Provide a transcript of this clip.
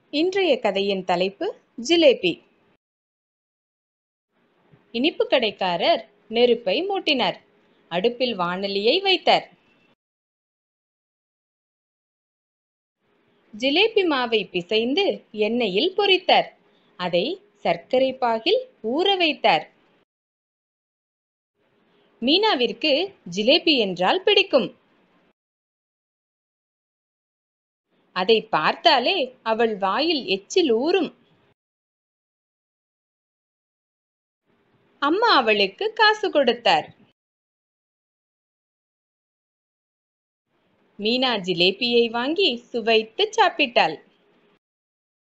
இன்றைய கதையின் தலைப்பு ஜிலேபி. இனிப்பு கடைக்காரர் நெருப்பை மூட்டினார். அடுப்பில் வாணலியை வைத்தார். ஜிலேபி மாவை பிசைந்து எண்ணெயில் பொரித்தார். அதை சர்க்கரை பாகில் ஊற வைத்தார். மீனாவிற்கு ஜிலேபி என்றால் பிடிக்கும். அதை பார்த்தாலே அவள் வாயில் எச்சில் ஊறும். அம்மா அவளுக்கு காசு கொடுத்தார். மீனா ஜிலேபியை வாங்கி சுவைத்து சாப்பிட்டாள்.